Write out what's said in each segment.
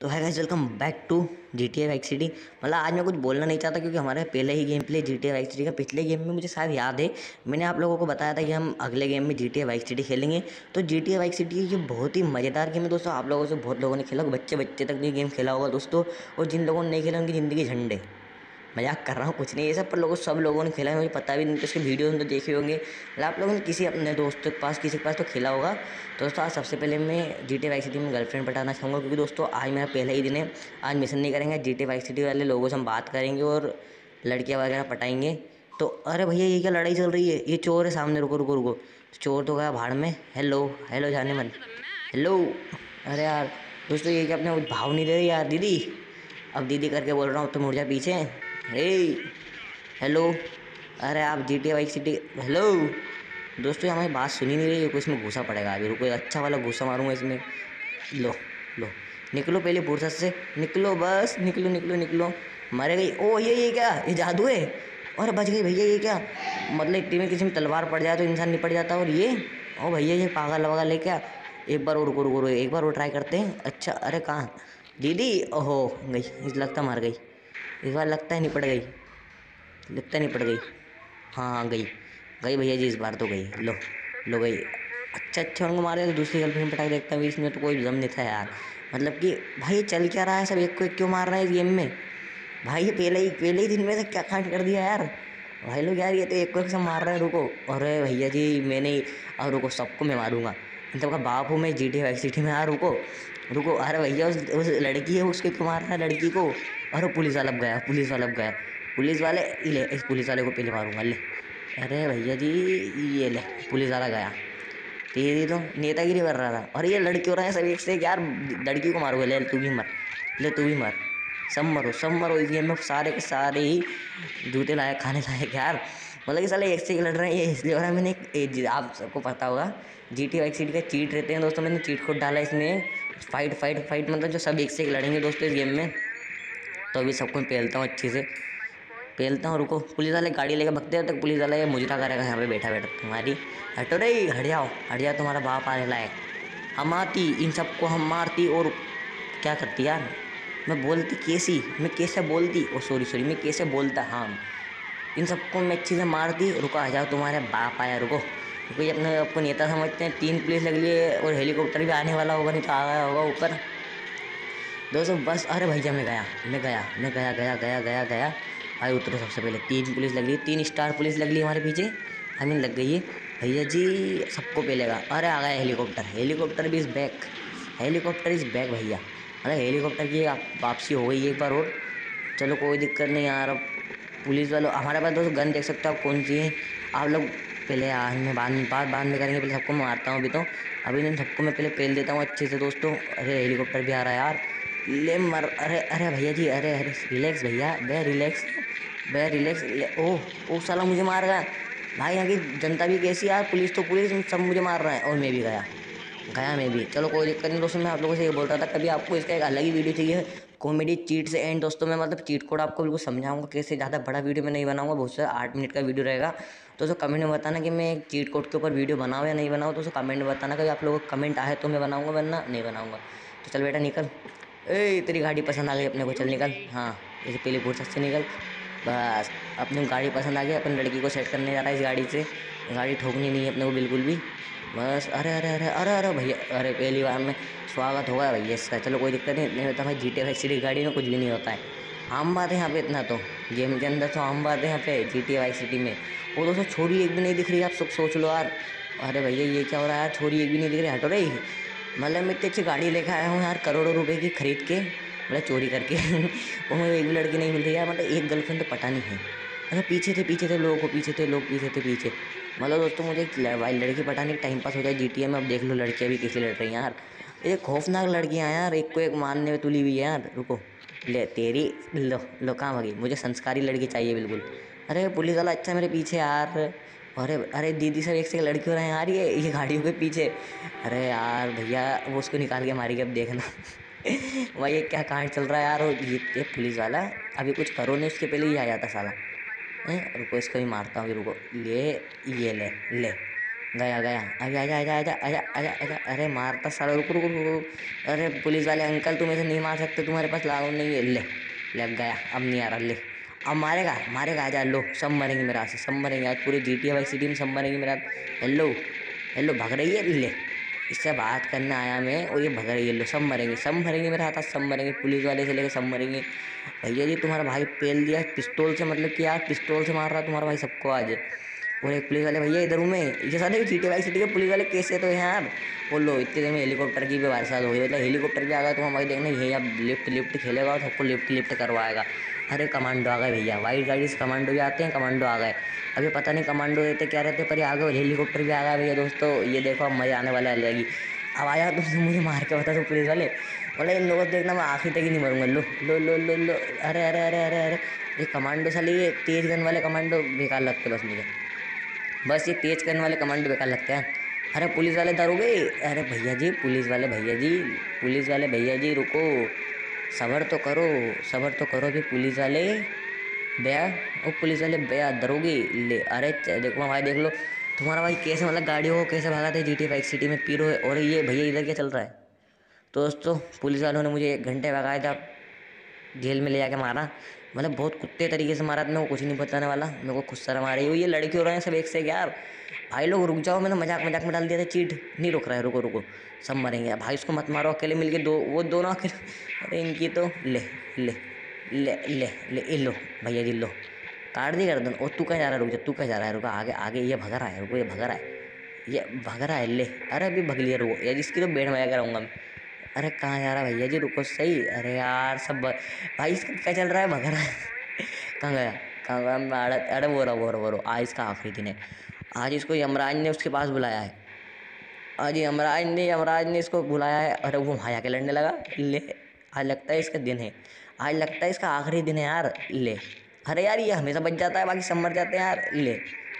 तो है guys, welcome back to G T A Vice City. मतलब आज मैं कुछ बोलना नहीं चाहता क्योंकि हमारे पहले ही game play G T A Vice city का पिछले गेम में मुझे शायद याद है मैंने आप लोगों को बताया था कि हम अगले गेम में G T A Vice City खेलेंगे। तो G T A Vice City ये बहुत ही मज़ेदार गेम है दोस्तों। आप लोगों से बहुत लोगों ने खेला, बच्चे बच्चे तक भी गेम खेला होगा दोस्तों। और जिन लोगों ने नहीं खेला उनकी ज़िंदगी झंडे। मजाक कर रहा हूँ, कुछ नहीं ये सब, पर सब लोगों ने खेला है, मुझे पता भी नहीं था। इसके वीडियो तो देखे होंगे, मतलब आप लोगों ने किसी अपने दोस्त के पास, किसी के पास तो खेला होगा। तो दोस्तों आज सबसे पहले मैं जी टी वाई सिटी में गर्लफ्रेंड पटाना चाहूँगा क्योंकि दोस्तों आज मेरा पहला ही दिन है। आज मिशन नहीं करेंगे, जी टी वाई सिटी वाले लोगों से हम बात करेंगे और लड़कियाँ वगैरह पटाएंगे। तो अरे भैया ये क्या लड़ाई चल रही है, ये चोर है सामने, रुको रुको रुको। चोर तो गया भाड़ में। हेलो हेलो जाने मन, हेलो। अरे यार दोस्तों ये क्या अपने भाव नहीं दे रही यार दीदी। अब दीदी करके बोल रहा हूँ तो मुड़ जा पीछे। Hey hello. अरे आप G T Y city, hello. दोस्तों ये हमारी बात सुनी नहीं रही है, कुछ इसमें घुसा पड़ेगा अभी, रुको अच्छा वाला घुसा मारूंगा इसमें। लो लो, निकलो पहले फुर्सत से, निकलो बस, निकलो निकलो निकलो। मरे गई। ओ ये क्या, ये जादू है। और बच गई भैया, ये क्या मतलब इतनी में किसी में तलवार पड़ जाए तो इंसान निपट जाता। और ये ओ भैया ये पागल वगल है क्या। एक बार और रुको रुको रुको, एक बार और ट्राई करते हैं। अच्छा अरे कहाँ दीदी, ओहो गई, इस लगता मार गई। इस बार लगता है निपट गई, लगता है निपट गई। हाँ हाँ गई, गई भैया जी, इस बार तो गई। लो लो गई। अच्छा अच्छा उनको मारे तो दूसरी गर्लफ्रेंड पटाई, देखता हूँ इसमें तो कोई दम नहीं था यार। मतलब कि भाई चल क्या रहा है, सब एक को एक क्यों मार रहा है इस गेम में। भाई ये पहले ही दिन में से क्या कांड कर दिया यार। भाई लोग यार ये तो एक को एक सब मार रहे हैं, रुको। अरे भैया जी मैंने ही, अब रुको सबको मैं मारूंगा। इन सबका बाप हूँ मैं जी टी वाई सिटी में यार, रुको रुको। अरे भैया उस लड़की है, उसको क्यों मार रहा है लड़की को। अरे पुलिस वाला अब गया, पुलिस वाला अब गया। पुलिस वाले ले, इस पुलिस वाले को पहले मारूंगा ले। अरे भैया जी ये ले, पुलिस वाला गया। तेरी तो नेतागिरी कर रहा था। और ये लड़की हो रहा है सब एक से एक यार, लड़की को मारोगे, ले तू भी मर, ले तू भी मर। सब मरो सब मरो, इस गेम में सारे के सारे ही जूते लायक खाने लायक यार। मतलब कि साले एक से एक लड़ रहे हैं, ये इसलिए हो रहा है। मैंने आप सबको पता होगा जी टी वाई सिटी का चीट रहते हैं दोस्तों, मैंने चीट कोड डाला इसमें। फाइट फाइट फाइट, मतलब जो सब एक से एक लड़ेंगे दोस्तों इस गेम में। तो अभी सबको मैं पेलता हूँ अच्छे से, पेलता हूँ। रुको पुलिस वाले गाड़ी लेकर भगते हैं, तक पुलिस वाला ये मुजरा करेगा यहाँ पे बैठा बैठा तुम्हारी। हटो रे, हट जाओ हट जाओ, तुम्हारा बाप आने लायक। हम आती इन सबको, हम मारती और क्या करती यार। मैं बोलती कैसी, मैं कैसे बोलती, ओ सॉरी सॉरी, मैं कैसे बोलता। हाँ इन सबको मैं अच्छी से मारती। रुको आ जाओ, तुम्हारे बाप आया, रुको रुको। ये अपने आपको नेता समझते हैं, 3 पुलिस लग लिए और हेलीकॉप्टर भी आने वाला होगा, नहीं तो आ गया होगा ऊपर दोस्तों बस। अरे भैया मैं गया मैं गया मैं गया गया गया गया गया। आए उतरो सबसे पहले, 3 पुलिस लग रही है, 3 स्टार पुलिस लग रही है हमारे पीछे। आई मीन लग गई है भैया जी, सबको पेलेगा। अरे आ गया हेलीकॉप्टर, हेलीकॉप्टर भी is back, helicopter is back भैया। अरे हेलीकॉप्टर की वापसी हो गई एक बार और। चलो कोई दिक्कत नहीं यार। अब पुलिस वालों हमारे पास दोस्तों गन देख सकते हो आप कौन सी है। आप लोग पहले आज में बाद में करेंगे, पहले सबको मारता हूँ अभी तो। अभी इन सबको मैं पहले पेल देता हूँ अच्छे से दोस्तों। अरे हेलीकॉप्टर भी आ रहा है यार, ले मर। अरे अरे भैया जी, अरे अरे रिलैक्स भैया, बे रिलैक्स, बे रिलैक्स। ओ साला मुझे मार गया। भाई यहाँ की जनता भी कैसी यार, पुलिस तो पुलिस, सब मुझे मार रहा है। और मैं भी गया गया मैं भी। चलो कोई दिक्कत नहीं दोस्तों, मैं आप लोगों से ये बोल रहा था कभी आपको इसका एक अलग ही वीडियो चाहिए, कॉमेडी चीट से एंड दोस्तों। मैं मतलब चीट कोड आपको बिल्कुल समझाऊंगा कैसे, ज़्यादा बड़ा वीडियो मैं नहीं बनाऊंगा, बहुत से 8 मिनट का वीडियो रहेगा। तो कमेंट में बताना कि मैं चीट कोड के ऊपर वीडियो बनाऊँ या नहीं बनाऊँ। तो कमेंट में बताना, कभी आप लोगों को कमेंट आए तो मैं बनाऊँगा, वरना नहीं बनाऊँगा। तो चल बेटा निकल, ए तेरी गाड़ी पसंद आ गई अपने को, चल निकल। हाँ इसे पहले फुर्सत से निकल। बस अपनी गाड़ी पसंद आ गई, अपन लड़की को सेट करने जा रहा है इस गाड़ी से। गाड़ी ठोकनी नहीं है अपने को बिल्कुल भी। बस अरे अरे अरे अरे अरे भैया, अरे पहली बार में स्वागत होगा भैया इसका। चलो कोई दिक्कत नहीं, नहीं होता भाई जी टी वाई सिटी गाड़ी में कुछ भी नहीं होता है। आम बात है यहाँ पे, इतना तो गेम के अंदर तो आम बात है यहाँ पे जी टी वाई सिटी में। वो दोस्तों छोरी एक भी नहीं दिख रही, आप सब सोच लो यार। अरे भैया ये क्या हो रहा है यार, छोरी एक भी नहीं दिख रही, हटो रे। मतलब मैं इतनी अच्छी गाड़ी लेकर आया हूँ यार, करोड़ों रुपए की खरीद के, मतलब चोरी करके वो मुझे एक भी लड़की नहीं मिल रही यार, मतलब एक गर्लफ्रेंड तो पता नहीं है। अच्छा पीछे थे लोगों को, पीछे थे लोग, पीछे थे पीछे। मतलब दोस्तों मुझे एक लड़की पटाने की टाइम पास हो जाए जीटीए में। अब देख लो लड़कियाँ भी कैसे लड़ रही हैं यार, ये खौफनाक लड़कियाँ यार, एक को एक मारने में तुली हुई है यार। रुको ले तेरी, लो कहाँ भागी, मुझे संस्कारी लड़की चाहिए बिल्कुल। अरे पुलिस वाला अच्छा मेरे पीछे यार। अरे अरे दीदी सब एक से एक लड़की हो रहे हैं यार, ये गाड़ियों के पीछे। अरे यार भैया वो उसको निकाल के मारेगी अब देखना भाई ये क्या कांड चल रहा है यार। और ये पुलिस वाला अभी कुछ करो नहीं, उसके पहले ही आ जाता साला। रुको इसको भी मारता हूँ, रुको ले, ये ले ले। गया गया, अरे आजा आजा आजा आजा आजा आजा, अरे मारता साला, रुको रुको रुको। अरे पुलिस वाले अंकल, तुम ऐसे नहीं मार सकते, तुम्हारे पास लागू नहीं है। ले, लग गया, अब नहीं आ रहा। ले, अब मारेगा मारेगा, आजा। लो, सब मरेंगे मेरे हाथ से, सब मरेंगे आज, पूरे GTA वाई सिटी में सब मरेंगे मेरे हाथ। हेलो, हेलो, भाग रही है। ले, इससे बात करने आया मैं और ये भग रही है। लो, सब मरेंगे मेरे हाथ, सब मरेंगे, पुलिस वाले से लेकर सब मरेंगे। भैया जी, तुम्हारा भाई पेल दिया पिस्तौल से, मतलब कि यार पिस्तौल से मार रहा है तुम्हारा भाई सबको आज। और एक पुलिस वाले भैया इधर हूँ मैं। ये सारे GTA वाई सिटी के पुलिस वाले कैसे तो हैं यार। बोलो, इतनी देर में हेलीकॉप्टर की भी बरसात हो गई, मतलब हेलीकॉप्टर भी आ गया। तो हमारी देखना ये अब लिफ्ट लिफ्ट खेलेगा और सबको लिफ्ट लिफ्ट करवाएगा। अरे कमांडो आ गए भैया, वाइट गाड़ी से कमांडो भी आते हैं, कमांडो आ गए। अभी पता नहीं कमांडो रहते क्या रहते, पर ये आ गए, और हेलीकॉप्टर भी आ गया भैया दोस्तों। ये देखो, अब मजा आने वाला है। अब आया तुम मुझे मार के बता दो पुलिस वाले, मतलब इन लोगों को देखना, मैं आखिर तक ही नहीं मरूंगा। लो लो लो लो लो, अरे अरे अरे अरे अरे, ये कमांडो साले, ये तेज गन वाले कमांडो बेकार लगते बस मुझे। बस ये तेज करने वाले कमांडो बेकार लगते हैं। अरे पुलिस वाले दरोगे, अरे भैया जी, पुलिस वाले भैया जी, पुलिस वाले भैया जी रुको, सबर तो करो, सबर तो करो भी पुलिस वाले भैया। ओ पुलिस वाले भैया, दरोगे। ले, अरे देखो भाई, देख लो तुम्हारा भाई कैसे, मतलब गाड़ियों को कैसे भगाते हैं GTA फाइव सिटी में पीरो है। और ये भैया इधर क्या चल रहा है। तो दोस्तों, पुलिस वालों ने मुझे 1 घंटे भगाया था, जेल में ले जाके मारा, मतलब बहुत कुत्ते तरीके से मारा। तो मैं को कुछ नहीं बताने वाला, मेरे को खुद शर्म आ रही है। ये लड़के हो रहे हैं सब एक से एक यार। भाई लोग रुक जाओ, मैंने मजाक मजाक में डाल दिया था चीट, नहीं रुक रहा है, रुको रुको, सब मरेंगे भाई। उसको मत मारो, अकेले मिलके दो, वो दोनों अकेले। अरे इनकी तो ले ले ले ले ले, ये लो भैया जी, लो, काट दी गर्दन। और तू कहाँ जा रहा है, रुक जा, तू कहाँ जा रहा है, रुका, आगे आगे, ये भग रहा है, रुको, ये भग रहा है, ये भग रहा है। ले, अरे अभी भग लिया, रुको यार, इसकी तो बेड़ में कराऊंगा मैं। अरे कहाँ जा रहा है भैया जी, रुको सही। अरे यार भाई इसका क्या चल रहा है, भग रहा है। कहाँ गया, कहाँ गया, मैं अरे वो रहा, आज इसका आखिरी दिन है। आज इसको यमराज ने उसके पास बुलाया है। आज यमराज ने इसको बुलाया है। अरे वो वहाँ आके लड़ने लगा। ले, आज लगता है इसका दिन है, आज लगता है इसका आखिरी दिन है यार। ले, अरे यार ये हमेशा बच जाता है, बाकी सब मर जाते हैं यार। ले,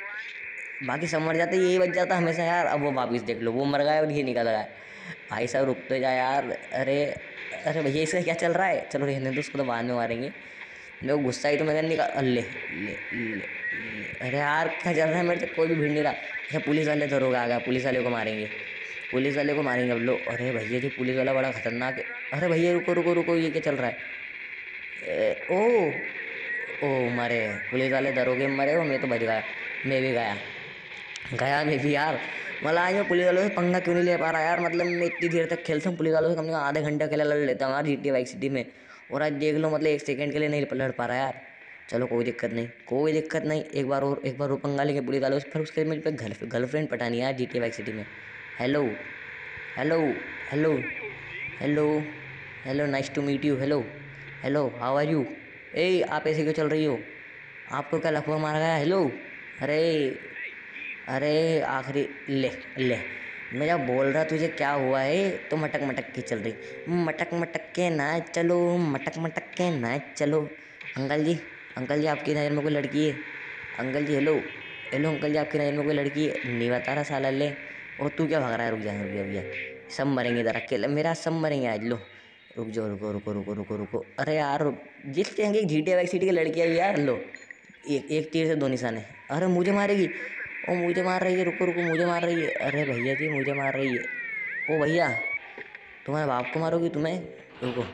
बाकी सब मर जाते हैं, यही बच जाता है हमेशा यार। अब वो वापिस देख लो, वो मर गया और ये निकल गया। भाई साहब रुक तो जा यार। अरे, अरे भैया इसका क्या चल रहा है, चलो रहने दो, उसको तो बाद में मारेंगे। मेरे को गुस्सा ही तो मैंने निकाल। ले ले ले ले, अरे यार क्या चल रहा है, मेरे से कोई भी भिड़ नहीं रहा। अच्छा पुलिस वाले दरोगा आ गया, पुलिस वाले को मारेंगे, पुलिस वाले को मारेंगे अब। लो, अरे भैया जी, पुलिस वाला बड़ा खतरनाक है। अरे भैया रुको रुको रुको, ये क्या चल रहा है। ओ, ओ मरे, पुलिस वाले दरोगे मरे हो, मैं तो बच गया, मैं भी गया, गया मैं भी यार। मतलब आज मैं पुलिस वालों से पंगा क्यों नहीं ले पा रहा यार, मतलब मैं इतनी देर तक खेलता हूँ पुलिस वालों से, कम से कम आधे घंटे अकेला लड़ लेता हूँ यार GTA वाई सिटी में। और आज देख लो, मतलब 1 सेकंड के लिए नहीं लड़ पा रहा यार। चलो कोई दिक्कत नहीं, कोई दिक्कत नहीं, एक बार और पंगा लेंगे पुलिस वालों से, फिर उसके मुझ पर गर्लफ्रेंड पटानी है यार GTA वाई सिटी में। Hello hello hello hello hello, nice to meet you. Hello hello, how are you. ए आप ऐसे क्यों चल रही हो, आपको क्या लफड़ा मारा गया। हेलो, अरे अरे आखिरी। ले ले, मैं जब बोल रहा तुझे क्या हुआ है, तो मटक मटक के चल रही, मटक मटक के ना चलो, मटक मटक के ना चलो। अंकल जी, अंकल जी आपकी नज़र में कोई लड़की है। Uncle ji hello, hello uncle ji, आपकी नज़र में कोई लड़की है, नहीं बता रहा साला। ले, और तू क्या भाग रहा है, रुक जा रुक जा भैया, सब मरेंगे इधर अकेले, मेरा सब मरेंगे आज। लो रुक जाओ, रुको रुको रुको रुको रुको, अरे यार जिस कहेंगे GTA वाई सिटी की लड़कियाँ भी यार। लो, एक एक तीर से 2 निशाने। अरे मुझे मारेगी, ओ मुझे मार रही है, रुको रुको, मुझे मार रही है। अरे भैया जी मुझे मार रही है। ओ भैया, तुम्हारे बाप को मारोगी तुम्हें, रुको।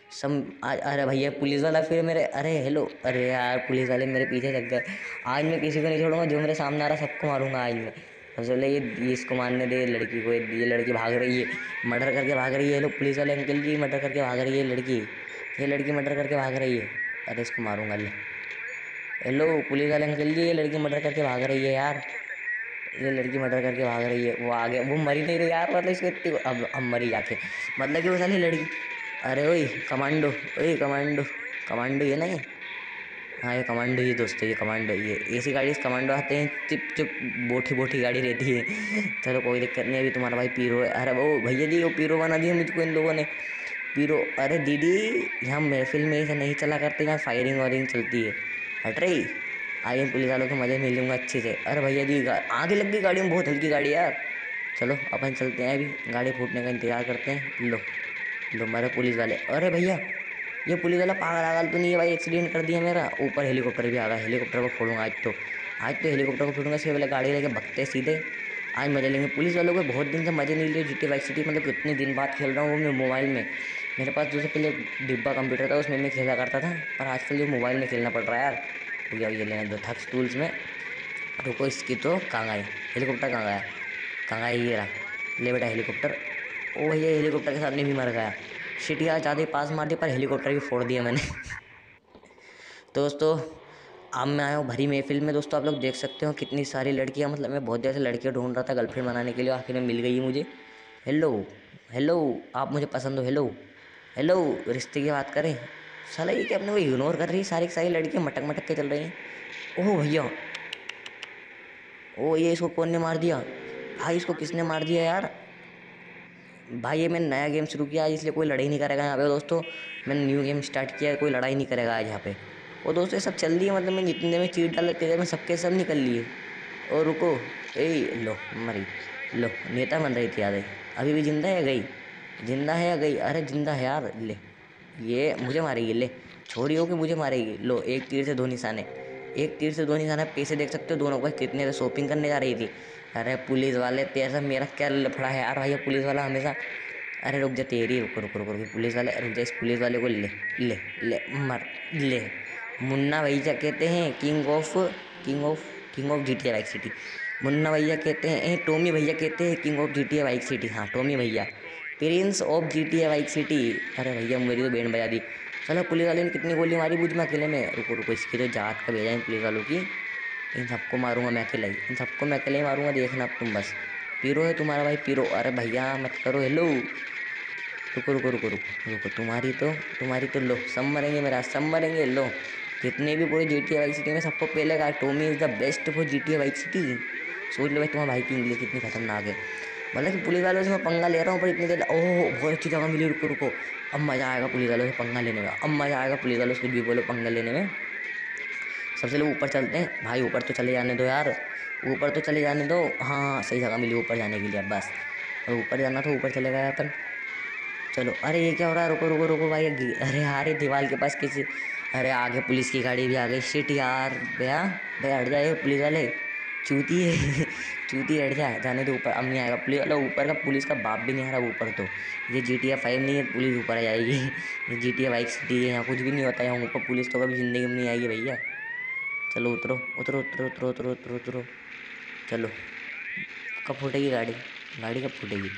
अरे भैया पुलिस वाला फिर मेरे, अरे हेलो, अरे यार पुलिस वाले मेरे पीछे लग गए। आज मैं किसी को नहीं छोड़ूंगा, जो मेरे सामने आ रहा सबको मारूंगा आज मैं। सबसे पहले ये इसको मारने दे लड़की को, ये लड़की भाग रही है, मर्डर करके भाग रही है। हेलो पुलिस वाले अंकल जी, मर्डर करके भाग रही है लड़की, ये लड़की मर्डर करके भाग रही है। अरे इसको मारूंगा। ले, हेलो पुलिस वाले अंकल जी, ये लड़की मर्डर करके भाग रही है यार, ये लड़की मर्डर करके भाग रही है। वो आगे, वो मरी नहीं रही यार, मतलब इसको इतनी, अब मरी जाके, मतलब कि वो साली लड़की। अरे ओए कमांडो, ओए कमांडो, कमांडो ये नहीं। हाँ ये कमांडो ही दोस्तों, ये कमांडो, ये ऐसी गाड़ी से कमांडो आते हैं, चिप चिप बोठी बोठी गाड़ी रहती है। चलो कोई दिक्कत नहीं, अभी तुम्हारा भाई पीरो है। अरे वो भैया जी, वो पीरो बना दिया मुझको इन लोगों ने, पीरो। अरे दीदी, यहाँ महफिल में ऐसा नहीं चला करते, यहाँ फायरिंग वायरिंग चलती है, हट रही। आइए पुलिस वालों को मजे मिलूंगा अच्छे से। अरे भैया जी आगे लग गई गाड़ी में, बहुत हल्की गाड़ी है यार। चलो अपन चलते हैं, अभी गाड़ी फूटने का इंतजार करते हैं। लो लो मारे पुलिस वाले। अरे भैया, ये पुलिस वाला पागल आगल तो नहीं है भाई, एक्सीडेंट कर दिया मेरा। ऊपर हेलीकॉप्टर भी आ गया, हेलीकॉप्टर को फोड़ूंगा आज तो, आज तो हेलीकॉप्टर को फोड़ूंगा। इससे पहले गाड़ी लेके भगते सीधे, आज मज़े लेंगे। पुलिस वालों को बहुत दिन से मज़े नहीं लिए GTA वाइस सिटी, मतलब कितने दिन बाद खेल रहा हूँ वो मैं मोबाइल में। मेरे पास जो से पहले डिब्बा कंप्यूटर था उसमें मैं खेला करता था, पर आजकल जो मोबाइल में खेलना पड़ रहा है यार। हो गया ये लेना दो थक्स टूल्स में। रुको इसकी तो कहाँ गए, हेलीकॉप्टर कहाँ गया, कहाँ गया, ये रहा। ले बेटा हेलीकॉप्टर। ओ भैया हेलीकॉप्टर के सामने भी मर गया। शिट यार, ज़्यादा ही पास मार दिया पर हेलीकॉप्टर भी फोड़ दिया मैंने। दोस्तों अब मैं आया हूँ भरी महफिल में। दोस्तों आप लोग देख सकते हो कितनी सारी लड़कियाँ, मतलब मैं बहुत देर से लड़कियाँ ढूंढ रहा था गर्लफ्रेंड बनाने के लिए, आखिर में मिल गई मुझे। हेलो, हेलो, आप मुझे पसंद हो, हेलो, हेलो, रिश्ते की बात करें। साला ये क्या अपने को इग्नोर कर रही है, सारी की सारी लड़कियाँ मटक मटक के चल रही हैं। ओह भैया, ओ ये इसको कौन ने मार दिया भाई, इसको किसने मार दिया यार। भाई ये मैंने नया गेम शुरू किया आज, इसलिए कोई लड़ाई नहीं करेगा यहाँ पे दोस्तों। मैंने न्यू गेम स्टार्ट किया है, कोई लड़ाई नहीं करेगा आज यहाँ पे। और दोस्तों ये सब चल रही है, मतलब मैं जितने में चीट डाल तेरे में सबके सब निकल लिए। और रुको, ए लो मरी, लो नेता बन रही थी याद है। अभी भी जिंदा है, गई, जिंदा है या गई, अरे जिंदा है यार। ले ये मुझे मारेगी, ले छोरी हो कि मुझे मारेगी। लो एक तीर से दो निशाने, एक तीर से दो निशाने। पैसे देख सकते हो दोनों को कितने थे, शॉपिंग करने जा रही थी। अरे पुलिस वाले तेरा मेरा क्या लफड़ा है यार, भाई ये पुलिस वाला हमेशा। अरे रुक जा तेरी, रुको रुको रुको रुको, पुलिस वाले रुक जा, इस पुलिस वाले को ले, ले, ले मर, ले। मुन्ना भैया कहते हैं king of king of GTA vice city. Munna भैया कहते हैं, टोमी भैया कहते हैं king of GTA vice city. हाँ टोमी भैया, prince of GTA vice city. अरे भैया मेरी तो बैंड बजा दी। चलो पुलिस वाले ने कितनी गोली मारी मुझ में अकेले में। रुको रुको, इसकी तो जात का भेजा है पुलिस वालों की। इन सबको मारूंगा मैं अकेला ही, इन सबको मैं अकेले ही मारूंगा, देखना अब तुम बस। पीरो है तुम्हारा भाई, पीरो। अरे भैया मत करो, हेलो, रुको रुको रुको रुको रुको, तुम्हारी तो लो, सब मरेंगे मेरा, सब मरेंगे। लो जितने भी पूरे GTA वाइस सिटी में सबको पहले कहा Tommy is the best for GTA vice city. सोच लो भाई तुम्हारे भाई की इंग्लिश कितनी खतरनाक है। मतलब कि पुलिस वालों से मैं पंगा ले रहा हूँ पर इतनी देर, ओह बहुत अच्छी जगह मिली, रुको रुको। अब मज़ा आएगा पुलिस वालों से पंगा लेने में, अब मज़ा आएगा पुलिस वालों से कुछ भी बोलो पंगा लेने में। सबसे लोग ऊपर चलते हैं भाई, ऊपर तो चले जाने दो यार, ऊपर तो चले जाने दो। हाँ सही जगह मिली ऊपर जाने के लिए, अब बस। और ऊपर जाना तो ऊपर चले गए अपन। चलो, अरे ये क्या हो रहा है, रुको रुको रुको भाई, अरे यार ये दीवार के पास किसी, अरे आगे पुलिस की गाड़ी भी आ गई। शिट यार, भैया भैया हट जाए पुलिस वाले, चूती है। चूती हट जा, जाने दो ऊपर, अब नहीं आएगा पुलिस वाला ऊपर का, पुलिस का बाप भी नहीं आ रहा ऊपर तो। ये GTA 5 नहीं है पुलिस ऊपर आ जाएगी। ये GTA वाइस सिटी है, यहाँ कुछ भी नहीं होता, यहाँ ऊपर पुलिस तो कभी ज़िंदगी में नहीं आएगी भैया। चलो उतरो उतरो उतरो उतरो उतरो उतरो उतरो। चलो, कब फूटेगी गाड़ी, गाड़ी कब फूटेगी।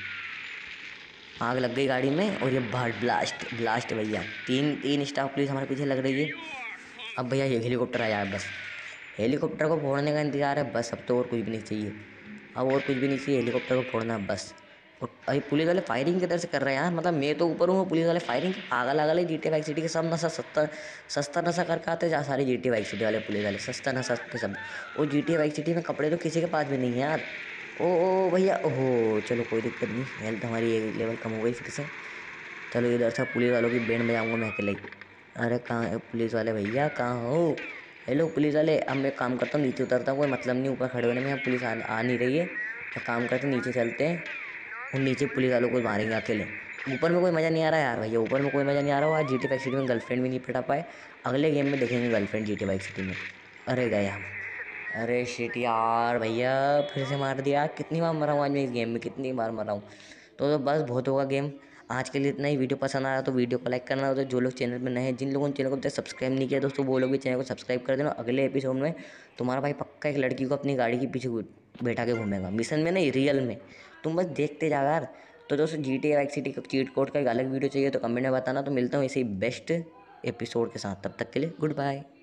आग लग गई गाड़ी में और ये बाहर ब्लास्ट ब्लास्ट भैया, तीन तीन स्टाफ पुलिस हमारे पीछे लग रही है। अब भैया ये हेलीकॉप्टर आया है बस, हेलीकॉप्टर को फोड़ने का इंतजार है बस, अब तो और कुछ भी नहीं चाहिए, अब और कुछ भी नहीं चाहिए, हेलीकॉप्टर को फोड़ना है बस। और अभी पुलिस वाले फायरिंग किधर से कर रहे हैं यार, मतलब मैं तो ऊपर हूँ, पुलिस वाले फायरिंग पागल आगल है। GTA वाइस सिटी के सब नशा सस्ता सस्ता नशा करके आते जा सारे GTA वाइस सिटी वाले पुलिस वाले, सस्ता नशा पे सब। और GTA वाइस सिटी में कपड़े तो किसी के पास भी नहीं है यार। ओ भैया, ओहो चलो कोई दिक्कत नहीं, हेल्थ हमारी एक लेवल कम हो गई फिर से। चलो इधर से पुलिस वालों की बैंड बजाऊंगा मैं अकेले ही। अरे कहाँ है पुलिस वाले भैया, कहाँ हो। हेलो पुलिस वाले, अब मैं काम करता हूँ नीचे उतरता हूँ, कोई मतलब नहीं ऊपर खड़े होने में, यहाँ पुलिस आ नहीं रही है तो काम करते नीचे चलते हैं और नीचे पुलिस वालों को मारेंगे अकेले। ऊपर में कोई मज़ा नहीं आ रहा यार भैया, ऊपर में कोई मज़ा नहीं आ रहा। आज GTA वाइस सिटी में गर्लफ्रेंड भी नहीं पटा पाए, अगले गेम में देखेंगे गर्लफ्रेंड GTA वाइस सिटी में। अरे गए हम, अरे शिट यार भैया फिर से मार दिया। कितनी बार मरा हूँ आज मैं इस गेम में, कितनी बार मरा हूँ। तो बस बहुत होगा गेम आज के लिए इतना ही। वीडियो पसंद आया तो वीडियो को लाइक करना होता है, जो लोग चैनल में नए हैं, जिन लोगों ने चैनल को अभी तक सब्सक्राइब नहीं किया दोस्तों वो लोग भी चैनल को सब्सक्राइब कर देना। अगले एपिसोड में तुम्हारा भाई पक्का एक लड़की को अपनी गाड़ी के पीछे बैठा के घूमेगा, मिशन में नहीं रियल में, तुम बस देखते जा यार। तो दोस्तों GTA वाइस सिटी का चीट कोड का एक अलग वीडियो चाहिए तो कमेंट में बताना। तो मिलता हूँ इसी बेस्ट एपिसोड के साथ, तब तक के लिए गुड बाय।